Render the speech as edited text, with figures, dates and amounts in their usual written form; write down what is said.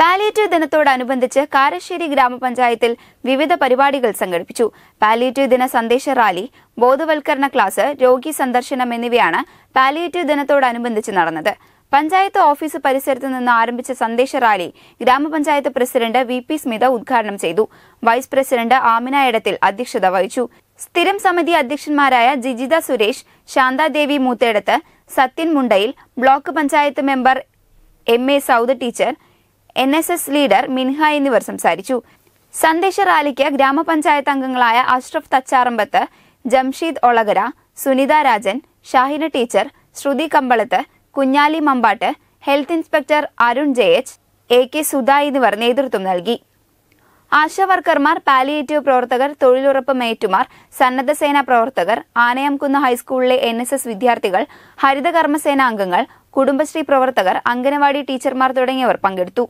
Palliative ദിനത്തോടനുബന്ധിച്ച് കാരശ്ശേരി ഗ്രാമപഞ്ചായത്തിൽ വിവിധ പരിപാടികൾ സംഘടിപ്പിച്ചു. പാലിയേറ്റീവ് ദിന സന്ദേശ റാലി, ബോധവൽക്കരണ ക്ലാസ്, രോഗി സന്ദർശനം എന്നിവയാണ് പാലിയേറ്റീവ് ദിനത്തോടനുബന്ധിച്ച് നടന്നത്. പഞ്ചായത്ത് ഓഫീസ് പരിസരത്ത് നിന്ന് ആരംഭിച്ച സന്ദേശ റാലി ഗ്രാമപഞ്ചായത്ത് പ്രസിഡന്റ് VP സ്മിത ഉദ്ഘാടനം ചെയ്തു. വൈസ് പ്രസിഡന്റ് ആമിന എടത്തിൽ അധ്യക്ഷത വഹിച്ചു. സ്ഥിരം സമിതി അധ്യക്ഷന്മാരായ Jijitha Suresh, Shanthadevi Moothedath, Sathyan Mundayil, block panchayat member MA Saud teacher, NSS leader Minha എന്നിവർ സംസാരിച്ചു. സന്ദേശ റാലിക്ക് ഗ്രാമപഞ്ചായത്ത് അംഗങ്ങളായ Ashraf Thacharambath, Jamsheed Olakara, Sunitha Rajan, Shahina teacher, Sruthi Kambalath, Kunjali Mambatt, health inspector Arun JH, AK Sudha എന്നിവർ നേതൃത്വം നൽകി. ആശാവർക്കർമാർ, പാലിയേറ്റീവ് പ്രവർത്തകർ, തൊഴിലുറപ്പ് മേറ്റുമാർ, സന്നദ്ധസേനാ പ്രവർത്തകർ, ആനയാംകുന്ന് ഹൈസ്കൂളിലെ NSS വിദ്യാർത്ഥികൾ, ഹരിതകർമ്മസേന അംഗങ്ങൾ, കുടുംബശ്രീ പ്രവർത്തകർ, അംഗനവാടി ടീച്ചർമാർ തുടങ്ങിയവർ പങ്കെടുത്തു.